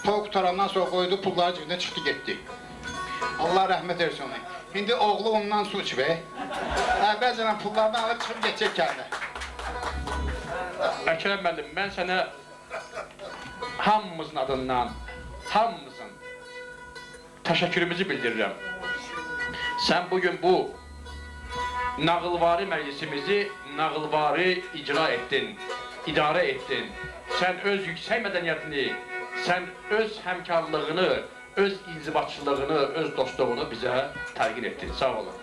Toy qutarandan sonra qoydu, pulları cibinə çıxdı, getdi. Allah rəhmət etsin onu. İndi oğlu ondan su içmək. Bəzən pullardan alıb çıxıb geçecək kəndə. Əkrəm müəllim, mən sənə hamımızın adından, hamımızın təşəkkürümüzü bildirirəm. Sən bugün bu nağılvari məclisimizi nağılvari icra etdin, idarə etdin. Sən öz yüksək mədəniyyətini, sən öz həmkarlığını, öz inzibatçılığını, öz dostluğunu bizə təlqin etdin. Sağ olun.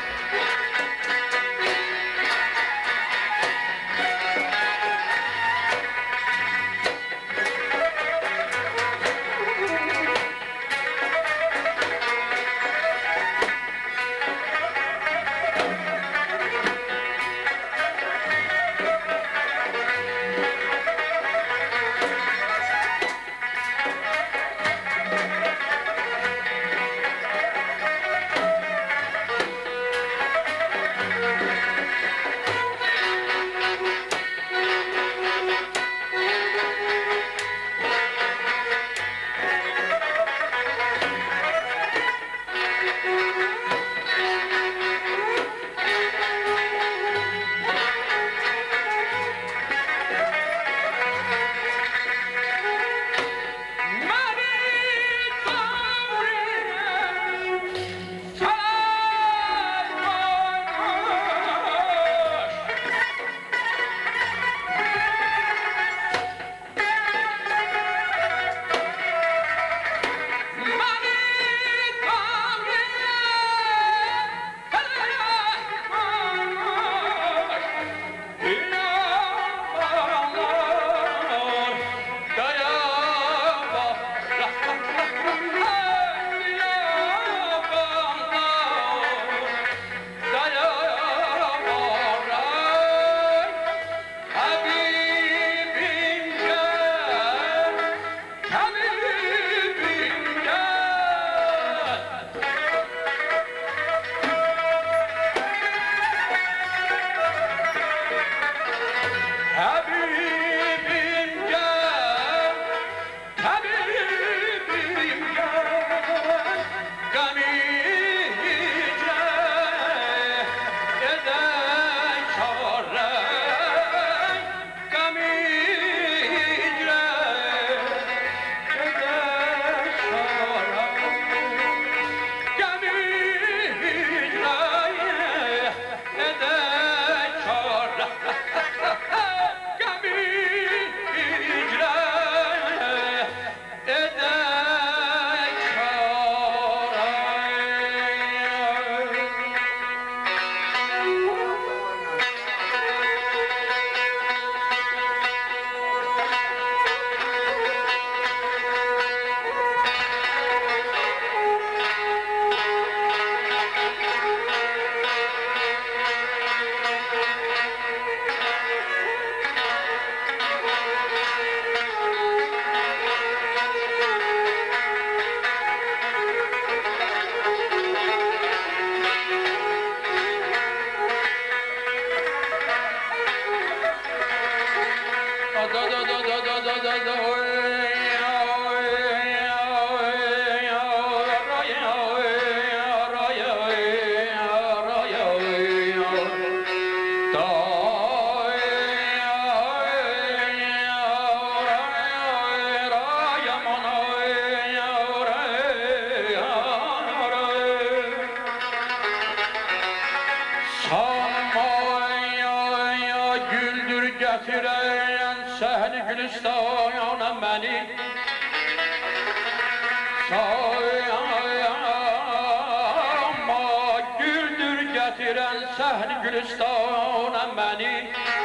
Səhni Gülistana məni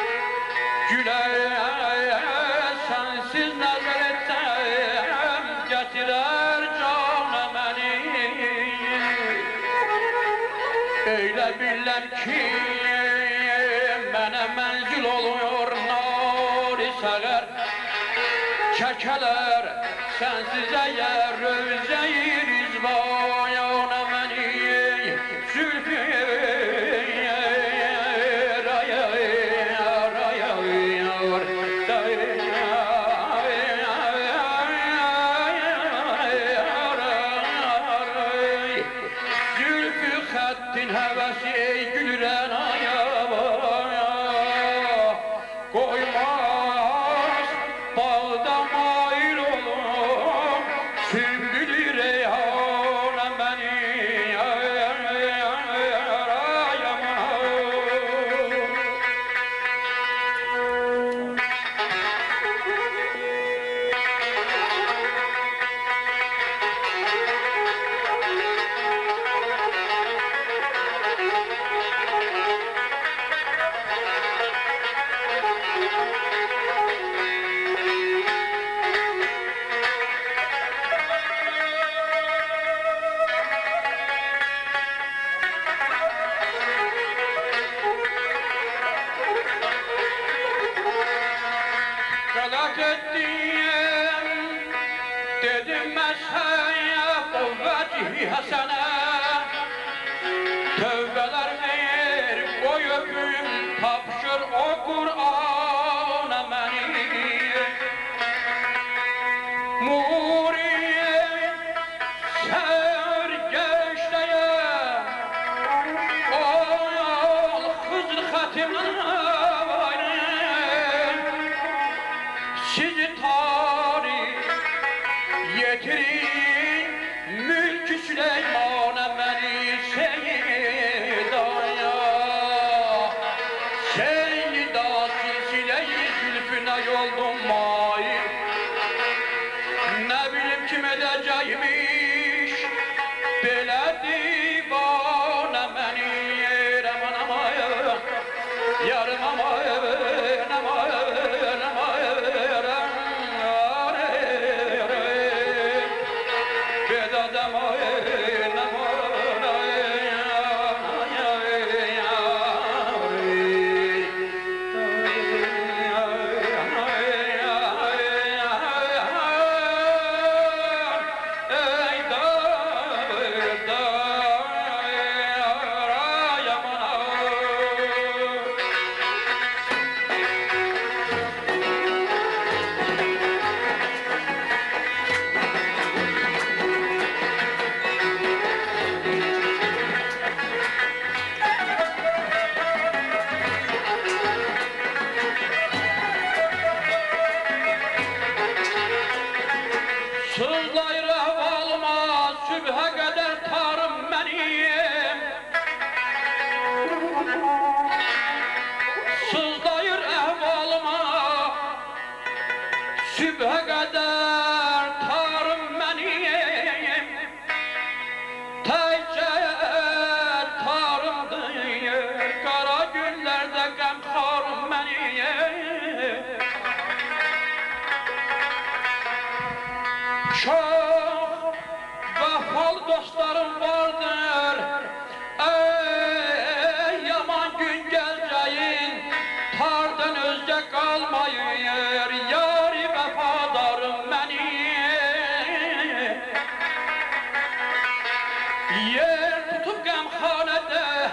gülə sənsiz nəzər etsəm gətirər cana məni Elə biləm ki mənə mənzil oluyor nari səğər çəkələr sənsiz əgər rövzəyir izvayana məni zülfü Dedim mezhep o vecihi hasene, tövbeler ver koy öpüm, tapşır o Kur'an'a meni. Murid sergeçteye, ol Hızır hatimine, sizi tarih getirin mülk-ü Süleyman'a beni Seyyida'ya. Seyyida silsile-i zülfüne yoldum mail, ne bileyim kim edeceğimiş böyle divane beni. Aman aman yarım aman aman Sızlayır ahvalıma sübhe kadar tarım benim. Sızlayır ahvalıma sübhe kadar tarım benim. Teyce tarımdır, kara günlerde gamharım benim. Çok vefalı dostlarım vardır, ey yaman gün geleceğin, tardan özce kalmayır, yâri vefadarım benim. Yer tutup gamhanede,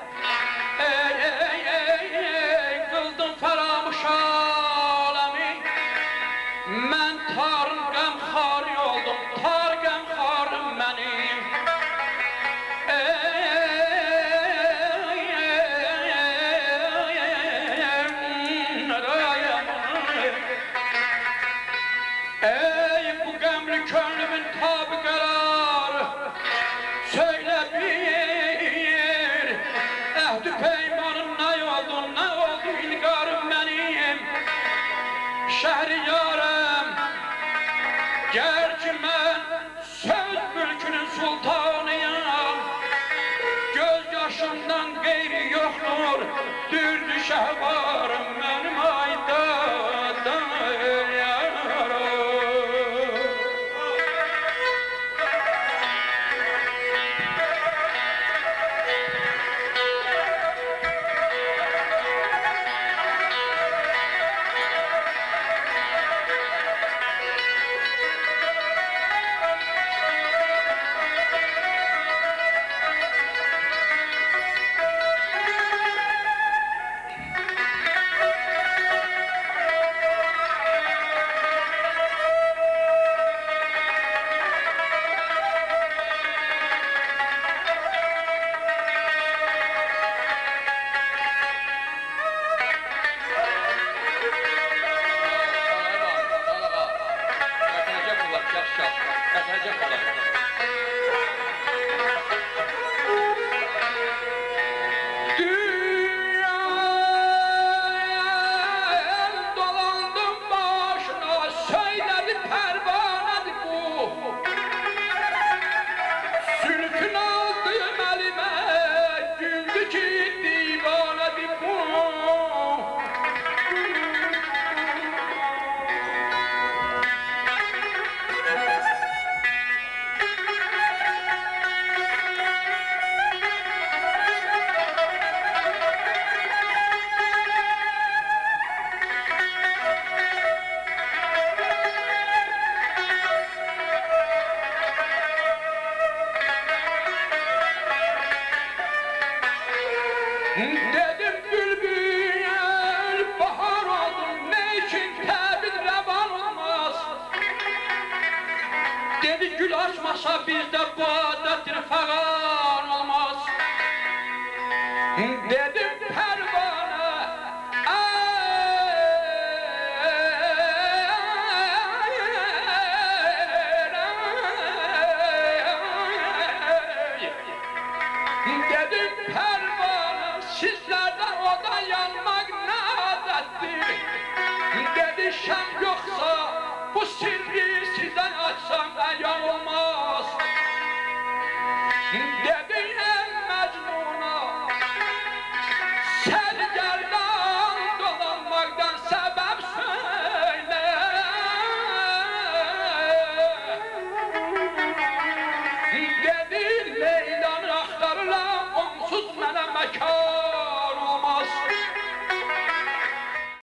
ey kıldım feramış alemi, men tarın gamhar oldum, tar gamharım benim. Ey bu gamlı könlümün tabi kararı, söyle bir, ehd-ü peymanın ne oldu ilgarım benim. Şehriyarım, gerçi ben söz mülkünün sultanıyım, gözyaşımdan gayri yoktur, dürdü şehvarım benim aydadan yarım. Dedi gül açmasa bizde bu adettir fağan olmaz. Dedim pervane dedim pervane sizlerden oda yanmak ne adettir. Dedi şem yoksa bu sirri sizden açsam eyan olmaz. Dedi en Mecnun'a sergerdan dolanmaktan sebep söyle. Dedi